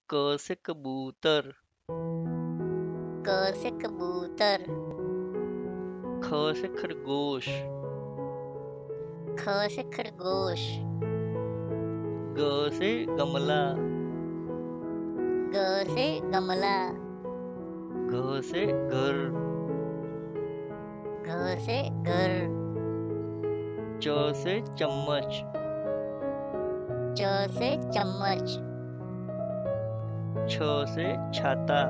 क से कबूतर, क से कबूतर, ख से खरगोश, ख से खरगोश, ग से गमला, ग से गमला, घ से घर, घ से घर, च से चम्मच, च से चम्मच, छ से छाता,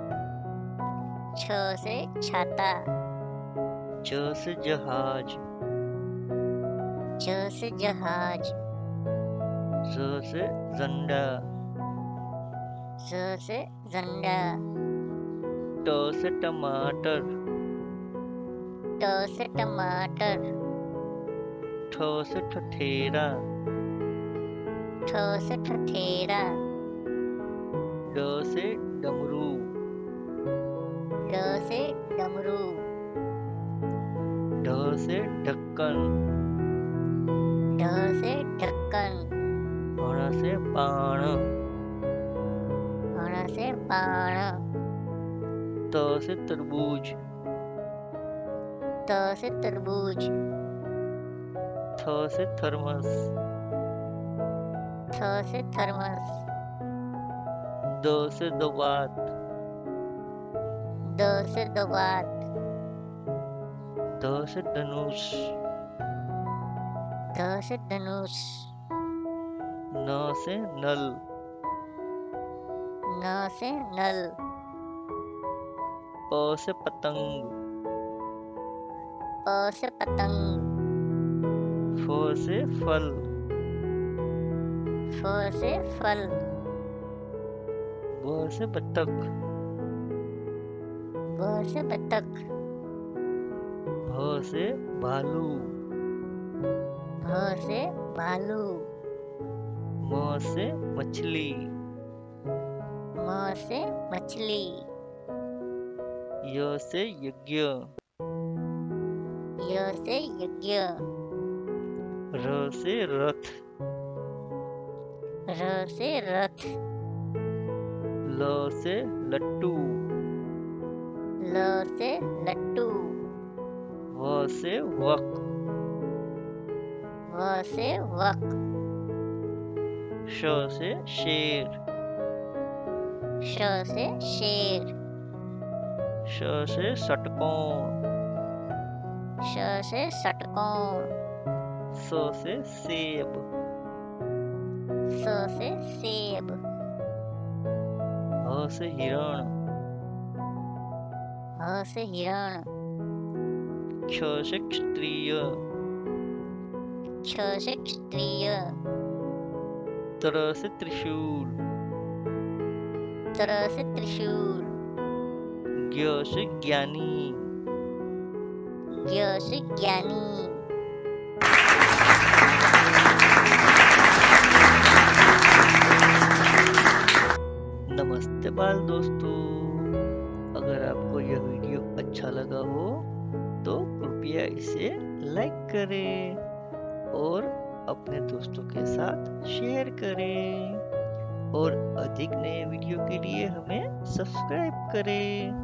छ से छाता, ज से जहाज, ज से जहाज, ज से झंडा, ज से झंडा, ट से टमाटर, ट से टमाटर, ठ से ठठेरा, ठ से ठठेरा, ड से डमरू, ड से डमरू, ढ से ढक्कन, ढ से ढक्कन, ण से बाण, ण से बाण, त से तरबूज, त से तरबूज, थ से थर्मस, थ से थर्मस, द से दवात, द से दवात, ध से धनुष, ध से धनुष, न से नल, न से नल, प से पतंग, प से पतंग, फ से फल, फ से फल, ब से बतख, ब से बतख, भ से भालू, भ से भालू, म से मछली, म से मछली, य से यज्ञ, य से यज्ञ, र से रथ, र से रथ, ल से लट्टू, ल से लट्टू, व से वक, व से वक, श से शेर, श से शेर, श से षटकोण, श से षटकोण, स से सेब, स से सेब, ह से हिरण, ह से हिरण, क्ष से क्षत्रिय, क्ष से क्षत्रिय, त्र से त्रिशूल, त्र से त्रिशूल, ज्ञ से ज्ञानी, ज्ञ से ज्ञानी। नमस्ते बाल दोस्तों, अगर आपको यह वीडियो अच्छा लगा हो तो कृपया इसे लाइक करें और अपने दोस्तों के साथ शेयर करें और अधिक नए वीडियो के लिए हमें सब्सक्राइब करें।